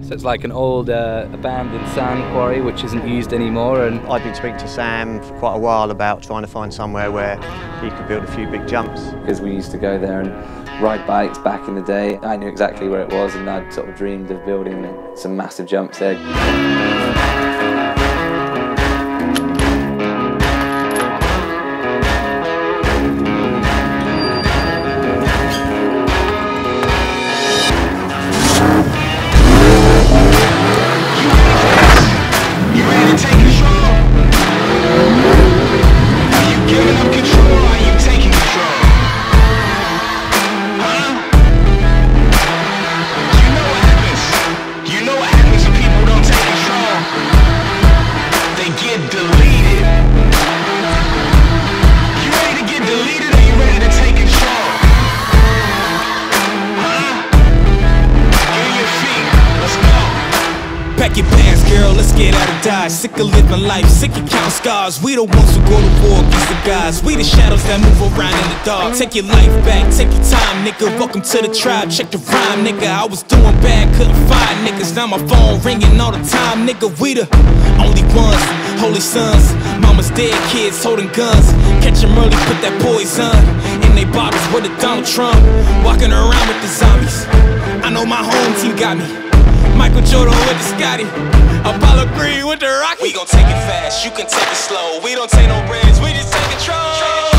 So it's like an old abandoned sand quarry which isn't used anymore. And I'd been speaking to Sam for quite a while about trying to find somewhere where he could build a few big jumps. Because we used to go there and ride bikes back in the day. I knew exactly where it was, and I'd sort of dreamed of building some massive jumps there. Pack your bags, girl, let's get out of Dodge. Sick of living life, sick of counting scars. We the ones who go to war against the gods. We the shadows that move around in the dark. Take your life back, take your time, nigga. Welcome to the tribe, check the rhyme, nigga. I was doing bad, couldn't find niggas. Now my phone ringing all the time, nigga. We the only ones, holy sons. Mama's dead, kids holding guns. Catch 'em early, put that poison in they bottles with the Donald Trump. Walking around with the zombies. I know my home team got me. Michael Jordan with the Scotty, Apollo Creed with the Rocky. We gon' take it fast, you can take it slow. We don't take no breaks, we just take control.